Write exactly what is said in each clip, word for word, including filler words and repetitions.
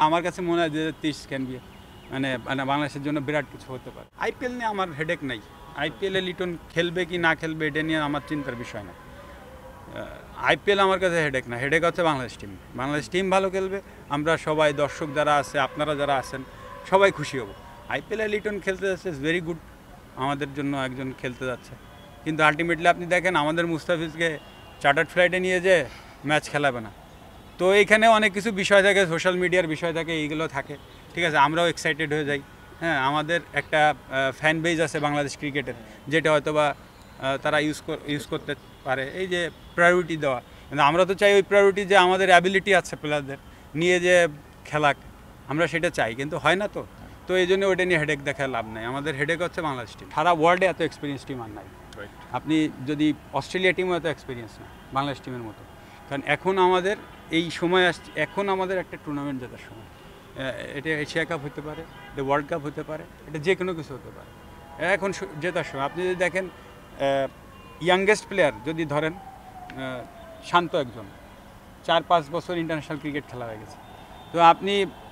আমার কাছে মনে হয় যে তিরিশ ক্যান বি মানে মানে বাংলাদেশের জন্য বিরাট কিছু হতে পারে। আইপিএল নিয়ে আমার হেডেক নাই। আইপিএলে লিটন খেলবে কি না খেলবে এটা নিয়ে আমার চিন্তার বিষয় না। আইপিএল আমার কাছে হেডেক না, হেডেক হচ্ছে বাংলাদেশ টিম। বাংলাদেশ টিম ভালো খেলবে, আমরা সবাই দর্শক যারা আছে, আপনারা যারা আছেন সবাই খুশি হব। আইপিএলে লিটন খেলতে যাচ্ছে ইজ ভেরি গুড, আমাদের জন্য একজন খেলতে যাচ্ছে। কিন্তু আলটিমেটলি আপনি দেখেন আমাদের মুস্তাফিজকে চার্টার্ড ফ্লাইটে নিয়ে যে ম্যাচ খেলাবে না। তো এইখানে অনেক কিছু বিষয় থাকে, সোশ্যাল মিডিয়ার বিষয় থাকে, এইগুলো থাকে, ঠিক আছে। আমরাও এক্সাইটেড হয়ে যাই। হ্যাঁ, আমাদের একটা ফ্যান বেজ আছে বাংলাদেশ ক্রিকেটের, যেটা হয়তো বা তারা ইউজ ইউজ করতে পারে, এই যে প্রায়োরিটি দেওয়া। কিন্তু আমরা তো চাই ওই প্রায়োরিটি যে আমাদের অ্যাবিলিটি আছে প্লেয়ারদের নিয়ে যে খেলাক, আমরা সেটা চাই, কিন্তু হয় না তো। তো এই জন্য ওইটা নিয়ে হেডেক দেখা লাভ নাই। আমাদের হেডেক হচ্ছে বাংলাদেশ টিম। সারা ওয়ার্ল্ডে এত এক্সপিরিয়েন্স টিম আর নাই। আপনি যদি অস্ট্রেলিয়া টিমও এত এক্সপিরিয়েন্স না বাংলাদেশ টিমের মতো। কারণ এখন আমাদের এই সময় আসছে, এখন আমাদের একটা টুর্নামেন্ট জেতার সময়। এটা এশিয়া কাপ হতে পারে, এটা ওয়ার্ল্ড কাপ হতে পারে, এটা যে কোনো কিছু হতে পারে। এখন জেতার সময় আপনি যদি দেখেন ইয়াংগেস্ট প্লেয়ার যদি ধরেন, শান্ত একজন চার পাঁচ বছর ইন্টারন্যাশনাল ক্রিকেট খেলা হয়ে গেছে। তো আপনি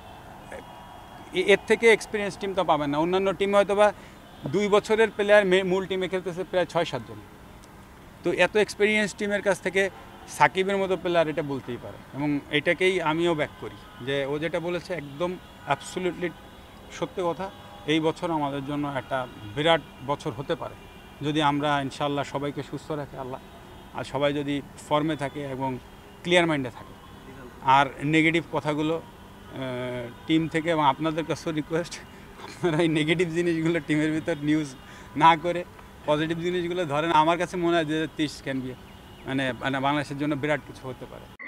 এর থেকে এক্সপিরিয়েন্স টিম তো পাবেন না। অন্যান্য টিমে হয়তো বা দুই বছরের প্লেয়ার মূল টিমে খেলতেছে প্রায় ছয় সাতজন। তো এত এক্সপিরিয়েন্স টিমের কাছ থেকে সাকিবের মতো প্লেয়ার এটা বলতেই পারে, এবং এটাকেই আমিও ব্যাক করি যে ও যেটা বলেছে একদম অ্যাবসলিউটলি সত্য কথা। এই বছর আমাদের জন্য একটা বিরাট বছর হতে পারে যদি আমরা ইনশাআল্লাহ সবাইকে সুস্থ রাখে আল্লাহ, আর সবাই যদি ফর্মে থাকে এবং ক্লিয়ার মাইন্ডে থাকে। আর নেগেটিভ কথাগুলো টিম থেকে এবং আপনাদের কাছেও রিকোয়েস্ট, আপনারা এই নেগেটিভ জিনিসগুলো টিমের ভিতর নিউজ না করে পজিটিভ জিনিসগুলো ধরেন। আমার কাছে মনে হয় যে তিরিশ ক্যান বি মানে মানে বাংলাদেশের জন্য বিরাট কিছু হতে পারে।